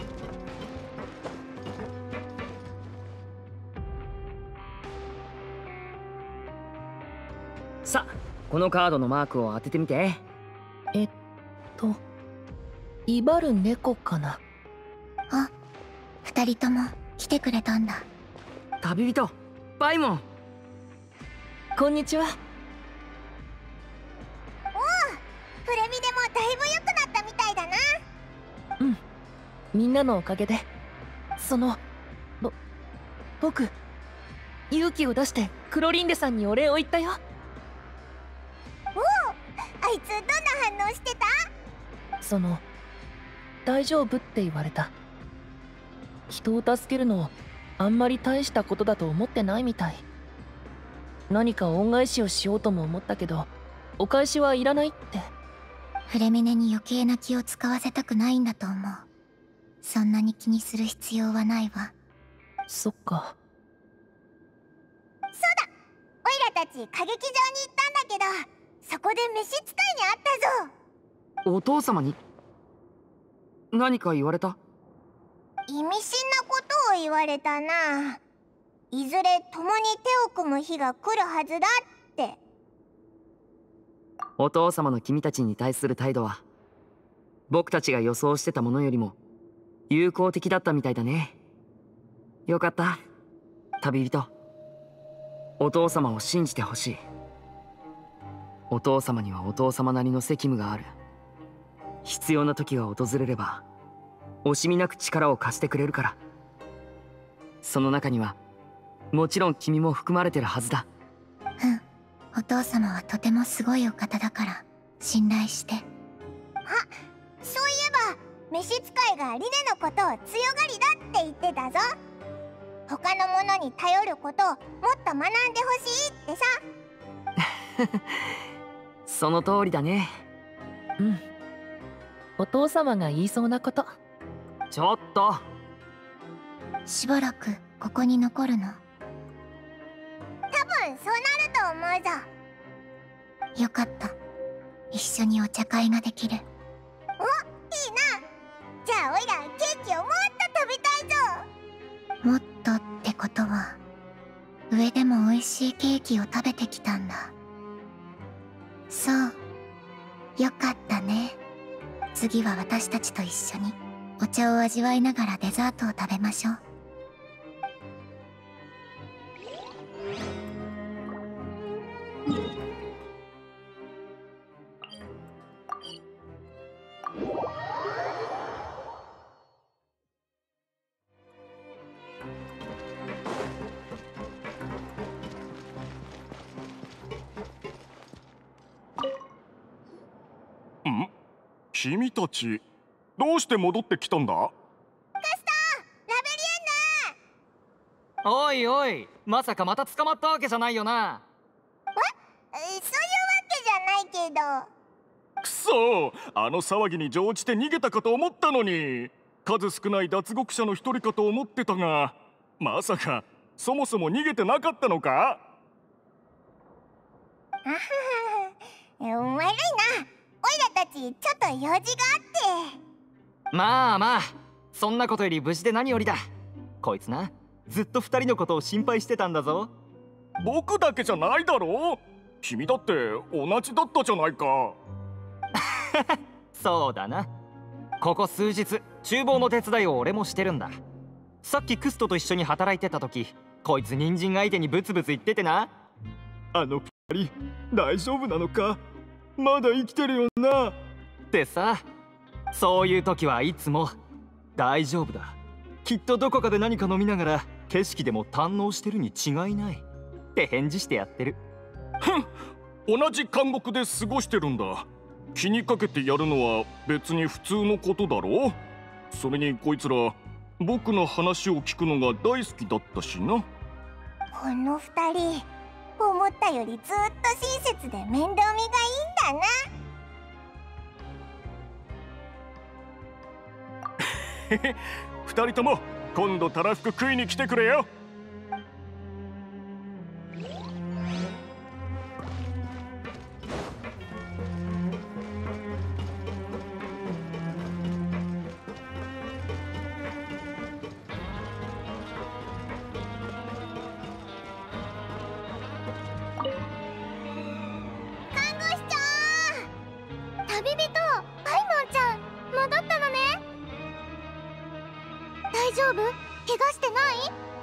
さあ、このカードのマークを当ててみて。 威張る猫かな。 あ、二人とも来てくれたんだ。 旅人バイモン、 こんにちは。 プレミでもだいぶ良くなったみたいだな。 みんなのおかげで。僕勇気を出してクロリンデさんにお礼を言ったよ。 あいつどんな反応してた？ 大丈夫って言われた。人を助けるのあんまり大したことだと思ってないみたい。何か恩返しをしようとも思ったけど、お返しはいらないって。 フレミネに余計な気を使わせたくないんだと思う。そんなに気にする必要はないわ。 そっか。 オイラたち歌劇場に行ったんだけど、そこで召使いに会ったぞ。 お父様に何か言われた？ 意味深なことを言われたな。いずれ共に手を組む日が来るはずだって。 お父様の君たちに対する態度は僕たちが予想してたものよりも友好的だったみたいだね。よかった、旅人。お父様を信じてほしい。お父様にはお父様なりの責務がある。必要な時が訪れれば惜しみなく力を貸してくれるから。その中にはもちろん君も含まれてるはずだ。 お父様はとてもすごいお方だから信頼して。そういえば召使いがリネのことを強がりだって言ってたぞ。他の者に頼ることをもっと学んでほしいってさ。 その通りだね。 お父様が言いそうなこと。 ちょっと。 しばらくここに残るの？多分そうなると思うぞ。よかった。一緒にお茶会ができる。お、いいな。じゃあオイラケーキをもっと食べたいぞ。もっとってことは上でも美味しいケーキを食べてきたんだ。そう、よかったね。次は私たちと一緒にお茶を味わいながらデザートを食べましょう。 君たちどうして戻ってきたんだ？ カスター、ラベリエンヌ。 おいおい、まさかまた捕まったわけじゃないよな。 そういうわけじゃないけど。 くそ、あの騒ぎに乗じて逃げたかと思ったのに。数少ない脱獄者の一人かと思ってたが、まさかそもそも逃げてなかったのか？ 悪いな。オイラたちちょっと用事があって。 まあまあ、そんなことより無事で何よりだ。こいつな、ずっと二人のことを心配してたんだぞ。 僕だけじゃないだろう。君だって同じだったじゃないか。 そうだな。ここ数日厨房の手伝いを俺もしてるんだ。さっきクストと一緒に働いてた時、こいつ人参相手にブツブツ言っててな。 あの二人大丈夫なのか？まだ生きてるよなってさ。そういう時はいつも大丈夫だ、きっとどこかで何か飲みながら景色でも堪能してるに違いないって返事してやってる。 同じ監獄で過ごしてるんだ。気にかけてやるのは別に普通のことだろう。それにこいつら僕の話を聞くのが大好きだったしな。 この二人思ったよりずっと親切で面倒見がいいんだな。 二人とも今度たらふく食いに来てくれよ。 びとパイモンちゃん戻ったのね。大丈夫？怪我してない？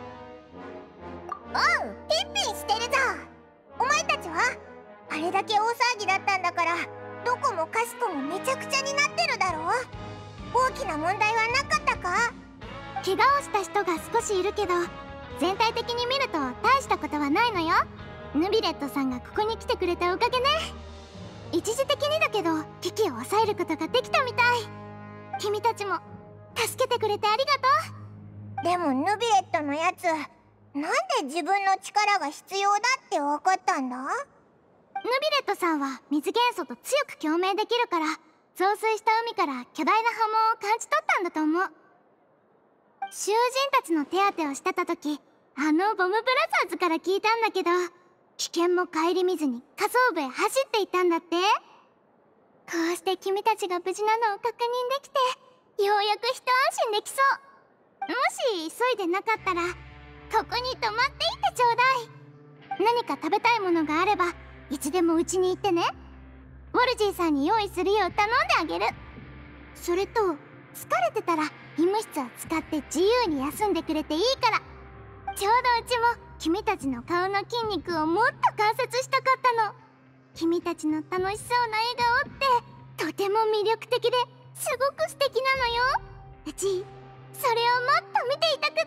おう、ピンピンしてるぞ。お前たちはあれだけ大騒ぎだったんだから、どこもかしこもめちゃくちゃになってるだろう。大きな問題はなかったか？怪我をした人が少しいるけど、全体的に見ると大したことはないのよ。ヌビレットさんがここに来てくれたおかげね。一時的にだけど危機を抑えることができたみたい。君たちも助けてくれてありがとう。でもヌビレットのやつ、なんで自分の力が必要だって分かったんだ？ヌビレットさんは水元素と強く共鳴できるから、増水した海から巨大な波紋を感じ取ったんだと思う。囚人たちの手当てをしてた時、あのボムブラザーズから聞いたんだけど、危険も顧みずに下層部へ走っていったんだって。こうして君たちが無事なのを確認できて、ようやく一安心できそう。もし急いでなかったらここに泊まっていってちょうだい。何か食べたいものがあればいつでもうちに行ってね。ウォルジーさんに用意するよう頼んであげる。それと疲れてたら医務室を使って自由に休んでくれていいから。ちょうどうちも君たちの顔の筋肉をもっと観察したかったの。君たちの楽しそうな笑顔ってとても魅力的ですごく素敵なのよ。うちそれをもっと見ていたくって。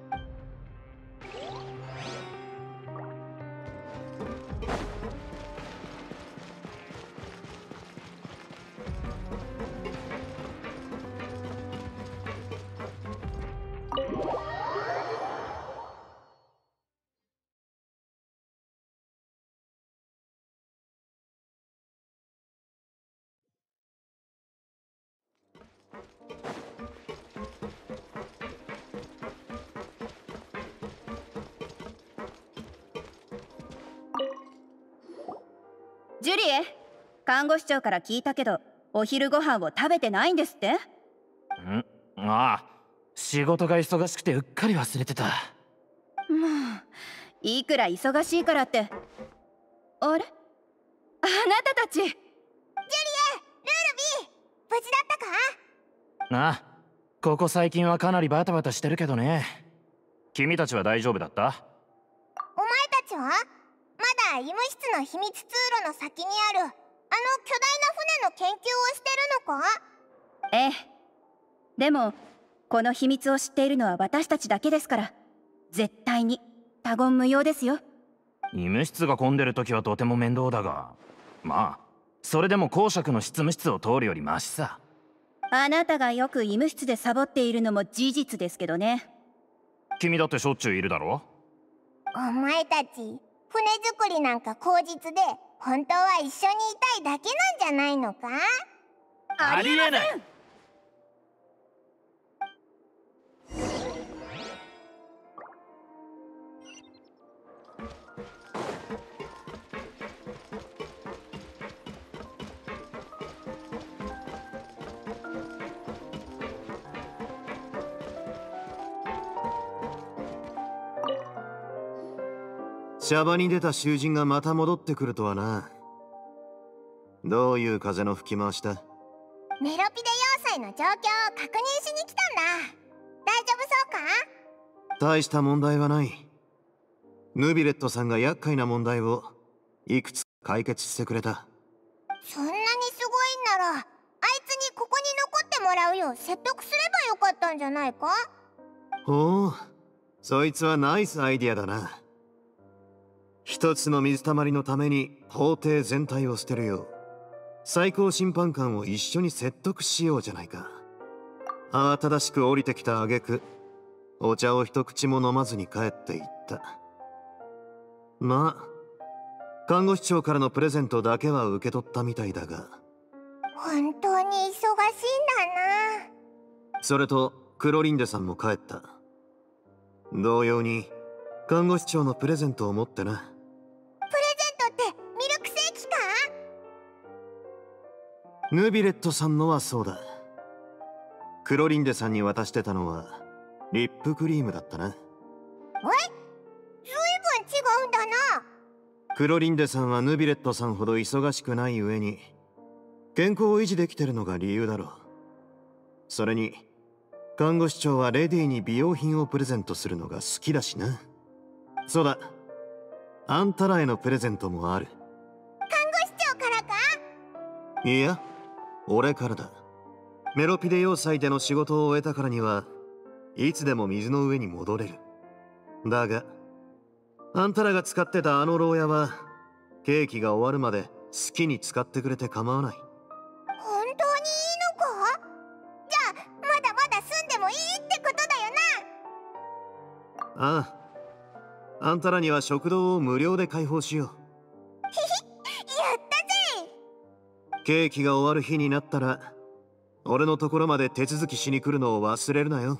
ジュリエ、看護師長から聞いたけど、お昼ご飯を食べてないんですって？ ああ、仕事が忙しくてうっかり忘れてた。 もういくら忙しいからって。あれ、あなたたち。ジュリエ、ルールビー、 無事だったか？ ああ、ここ最近はかなりバタバタしてるけどね。君たちは大丈夫だった？ お前たちはまだ医務室の秘密通路の先にあるあの巨大な船の研究をしてるのか？ ええ。でもこの秘密を知っているのは私たちだけですから、絶対に他言無用ですよ。 医務室が混んでる時はとても面倒だが、まあそれでも公爵の執務室を通るよりマシさ。 あなたがよく医務室でサボっているのも事実ですけどね。 君だってしょっちゅういるだろ？ お前たち船作りなんか口実で本当は一緒にいたいだけなんじゃないのか？ ありえない。 シャバに出た囚人がまた戻ってくるとはな。どういう風の吹き回しだ？ メロピデ要塞の状況を確認しに来たんだ。大丈夫そうか？ 大した問題はない。ヌビレットさんが厄介な問題をいくつ解決してくれた。 そんなにすごいんなら、あいつにここに残ってもらうよう説得すればよかったんじゃないか？ ほう、そいつはナイスアイディアだな。一つの水たまりのために法廷全体を捨てるよう最高審判官を一緒に説得しようじゃないか。慌ただしく降りてきた挙句、お茶を一口も飲まずに帰っていった。まあ看護師長からのプレゼントだけは受け取ったみたいだが。 本当に忙しいんだな。 それとクロリンデさんも帰った。同様に看護師長のプレゼントを持ってな。 プレゼントってミルクセーキか？ ヌビレットさんのはそうだ。クロリンデさんに渡してたのはリップクリームだったな。 ずいぶん違うんだな。 クロリンデさんはヌビレットさんほど忙しくない上に、 健康を維持できてるのが理由だろう。それに看護師長はレディに美容品をプレゼントするのが好きだしな。そうだ、あんたらへのプレゼントもある。 看護師長からか？ いや、俺からだ。メロピデ要塞での仕事を終えたからにはいつでも水の上に戻れる。だがあんたらが使ってたあの牢屋はケーキが終わるまで好きに使ってくれて構わない。 本当にいいのか？じゃあまだまだ住んでもいいってことだよな。 ああ、あんたらには食堂を無料で開放しよう。 やったぜ。 ケーキが終わる日になったら俺のところまで手続きしに来るのを忘れるなよ。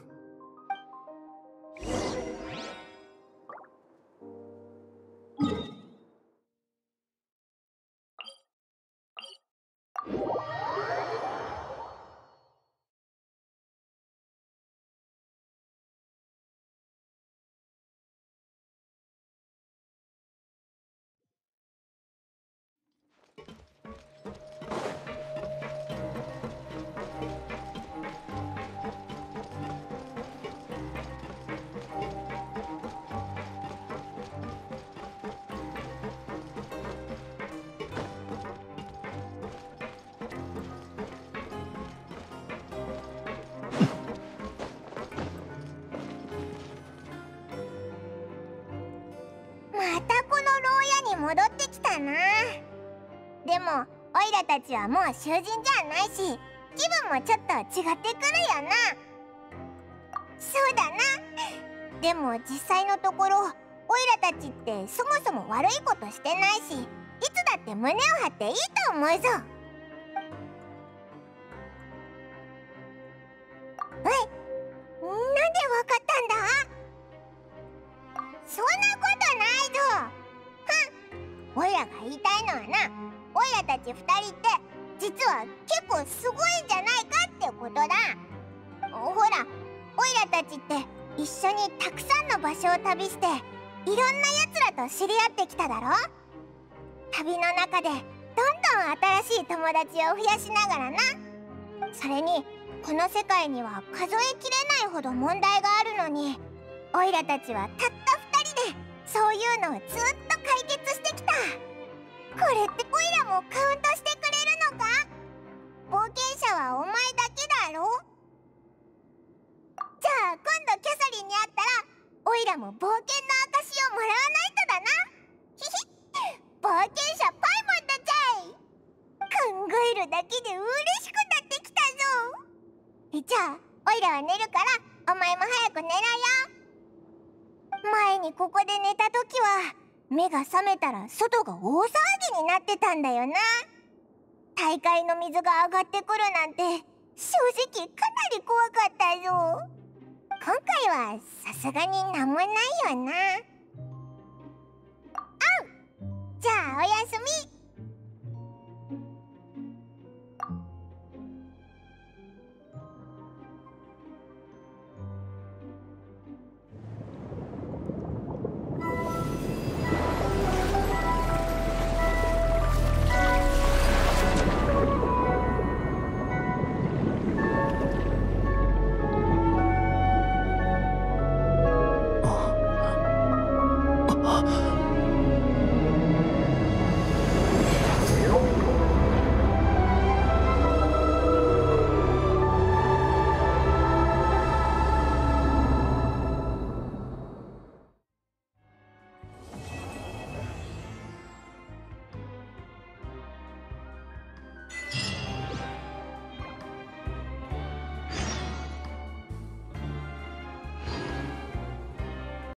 またこの牢屋に戻ってきたな。でもオイラたちはもう囚人じゃないし、気分もちょっと違ってくるよな。そうだな。でも実際のところオイラたちってそもそも悪いことしてないし、いつだって胸を張っていいと思うぞ。おい、なんでわかったんだ？そんなことないぞ。オイラが言いたいのはな、オイラたち2人って実は結構すごいんじゃないかってことだ。ほら、オイラたちって一緒にたくさんの場所を旅していろんなやつらと知り合ってきただろ。旅の中でどんどん新しい友達を増やしながらな。それにこの世界には数えきれないほど問題があるのに、オイラたちはたった2人でそういうのをずっと解決してきた。これってオイラもカウントしてくれるのか？冒険者はお前だけだろ？じゃあ今度キャサリンに会ったらオイラも冒険の証をもらわないとだな。ひひ冒険者パイモンだぜい。考えるだけで嬉しくなってきたぞ。じゃあオイラは寝るからお前も早く寝ろよ。前にここで寝た時は目が覚めたら外が大騒ぎになってたんだよな。大海の水が上がってくるなんて正直かなり怖かったぞ。今回はさすがになんもないよな。じゃあおやすみ。